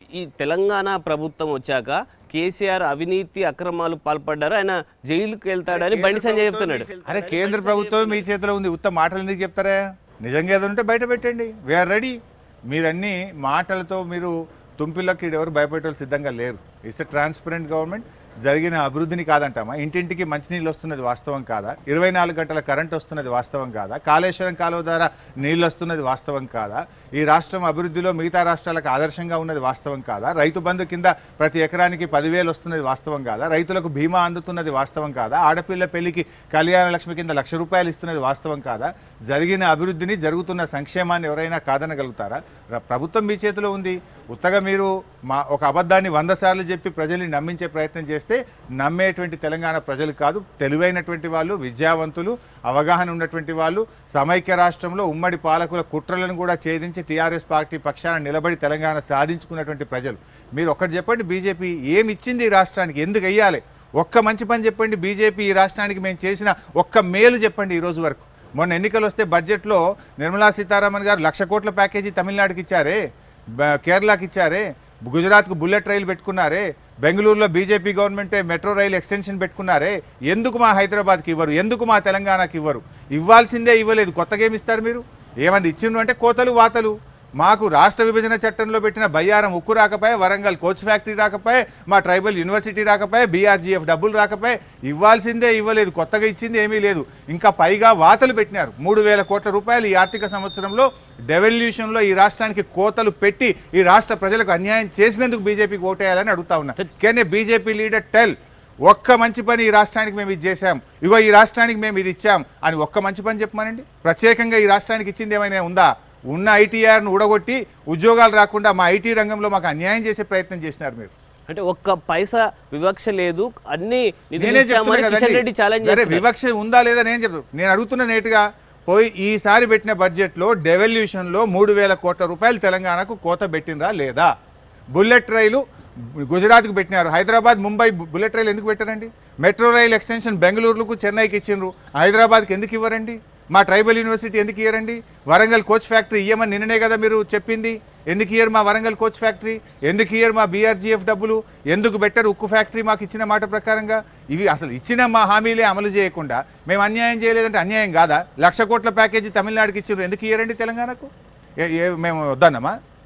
ఈ తెలంగాణ ప్రభుత్వం వచ్చాక కేసీఆర్ అవినీతి అక్రమాలు పాల్పడ్డారు, ఆయన జైలుకి వెళ్తాడని బండి సంజయ్ చెప్తున్నాడు. అరే కేంద్ర ప్రభుత్వం మీ చేతిలో ఉంది, ఉత్త మాటలు ఎందుకు చెప్తారా? నిజంగా ఏదో ఉంటే బయట పెట్టండి, వీఆర్ రెడీ. మీరన్నీ మాటలతో మీరు తుంపిలోకి ఎవరు భయపెట్టాలి సిద్ధంగా లేరు. It's a transparent government. జరిగిన అభివృద్ధిని కాదంటామా? ఇంటింటికి మంచినీళ్ళు వస్తున్నది వాస్తవం కాదా? 24 గంటల కరెంట్ వస్తున్నది వాస్తవం కాదా? కాళేశ్వరం కాలువ ద్వారా నీళ్ళు వస్తున్నది వాస్తవం కాదా? ఈ రాష్ట్రం అభివృద్ధిలో మిగతా రాష్ట్రాలకు ఆదర్శంగా ఉన్నది వాస్తవం కాదా? రైతు బంధు కింద ప్రతి ఎకరానికి 10,000 వస్తున్నది వాస్తవం కాదా? రైతులకు బీమా అందుతున్నది వాస్తవం కాదా? ఆడపిల్ల పెళ్లికి కళ్యాణ లక్ష్మి కింద ₹1,00,000 ఇస్తున్నది వాస్తవం కాదా? జరిగిన అభివృద్ధిని, జరుగుతున్న సంక్షేమాన్ని ఎవరైనా కాదనగలుగుతారా? ప్రభుత్వం మీ చేతిలో ఉంది. ఉత్తగా మీరు ఒక అబద్ధాన్ని 100 సార్లు చెప్పి ప్రజల్ని నమ్మించే ప్రయత్నం చేస్తే నమ్మేటువంటి తెలంగాణ ప్రజలు కాదు, తెలివైనటువంటి వాళ్ళు, విద్యావంతులు, అవగాహన ఉన్నటువంటి వాళ్ళు, సమైక్య రాష్ట్రంలో ఉమ్మడి పాలకుల కుట్రలను కూడా ఛేదించి టీఆర్ఎస్ పార్టీ పక్షాన నిలబడి తెలంగాణ సాధించుకున్నటువంటి ప్రజలు. మీరు ఒక్కటి చెప్పండి, బీజేపీ ఏమి ఇచ్చింది ఈ రాష్ట్రానికి? ఎందుకు వెయ్యాలి? ఒక్క మంచి పని చెప్పండి. బీజేపీ ఈ రాష్ట్రానికి మేము చేసిన ఒక్క మేలు చెప్పండి ఈ రోజు వరకు. మొన్న ఎన్నికలు వస్తే బడ్జెట్లో నిర్మలా సీతారామన్ గారు 1,00,000 కోట్ల ప్యాకేజీ తమిళనాడుకి ఇచ్చారే, కేరళకి ఇచ్చారే, గుజరాత్కు బుల్లెట్ రైలు పెట్టుకున్నారే, బెంగళూరులో బీజేపీ గవర్నమెంటే మెట్రో రైలు ఎక్స్టెన్షన్ పెట్టుకున్నారే. ఎందుకు మా హైదరాబాద్కి ఇవ్వరు? ఎందుకు మా తెలంగాణకి ఇవ్వరు? ఇవ్వాల్సిందే ఇవ్వలేదు, కొత్తగా ఏమి ఇస్తారు మీరు? ఏమన్నా ఇచ్చిండ్రు అంటే కోతలు వాతలు. మాకు రాష్ట్ర విభజన చట్టంలో పెట్టిన బయ్యారం ఉక్కు రాకపోయే, వరంగల్ కోచ్ ఫ్యాక్టరీ రాకపోయే, మా ట్రైబల్ యూనివర్సిటీ రాకపోయే, బీఆర్జీఎఫ్ డబ్బులు రాకపోయే. ఇవ్వాల్సిందే ఇవ్వలేదు, కొత్తగా ఇచ్చింది ఏమీ లేదు. ఇంకా పైగా వాతలు పెట్టినారు. 3,000 కోట్ల రూపాయలు ఈ ఆర్థిక సంవత్సరంలో డెవల్యూషన్లో ఈ రాష్ట్రానికి కోతలు పెట్టి ఈ రాష్ట్ర ప్రజలకు అన్యాయం చేసినందుకు బీజేపీకి ఓటేయాలని అడుగుతా ఉన్నా. Can a BJP leader tell ఒక్క మంచి పని ఈ రాష్ట్రానికి మేము ఇది చేశాం, ఇగో ఈ రాష్ట్రానికి మేము ఇది ఇచ్చాం అని ఒక్క మంచి పని చెప్పమనండి. ప్రత్యేకంగా ఈ రాష్ట్రానికి ఇచ్చింది ఏమైనా ఉందా? ఉన్న ఐటీఆర్ను ఊడగొట్టి ఉద్యోగాలు రాకుండా మా ఐటీ రంగంలో మాకు అన్యాయం చేసే ప్రయత్నం చేసినారు మీరు. అంటే ఒక్క పైసా వివక్ష లేదు, అన్ని వివక్ష ఉందా లేదా నేను చెప్తాను. నేను అడుగుతున్న నేటుగా పోయి ఈసారి పెట్టిన బడ్జెట్లో డెవల్యూషన్లో 3,000 కోట్ల రూపాయలు తెలంగాణకు కోత పెట్టినరా లేదా? బుల్లెట్ రైలు గుజరాత్కు పెట్టినారు, హైదరాబాద్ ముంబై బుల్లెట్ రైలు ఎందుకు పెట్టారండి? మెట్రో రైలు ఎక్స్టెన్షన్ బెంగళూరుకు చెన్నైకి ఇచ్చిండ్రు, హైదరాబాద్కి ఎందుకు ఇవ్వరండి? మా ట్రైబల్ యూనివర్సిటీ ఎందుకు ఇయ్యరండి? వరంగల్ కోచ్ ఫ్యాక్టరీ ఇయ్యమని నిన్ననే కదా మీరు చెప్పింది. ఎందుకు ఇయ్యరు మా వరంగల్ కోచ్ ఫ్యాక్టరీ? ఎందుకు ఇయ్యరు మా బీఆర్జీఎఫ్ డబ్బులు? ఎందుకు బెటర్ ఉక్కు ఫ్యాక్టరీ మాకు ఇచ్చిన మాట ప్రకారంగా? ఇవి అసలు ఇచ్చిన మా హామీలే అమలు చేయకుండా మేము అన్యాయం చేయలేదంటే అన్యాయం కాదా? 1,00,000 కోట్ల ప్యాకేజీ తమిళనాడుకి ఇచ్చారు, ఎందుకు ఇయ్యరండి తెలంగాణకు? మేము వద్దన్నమా?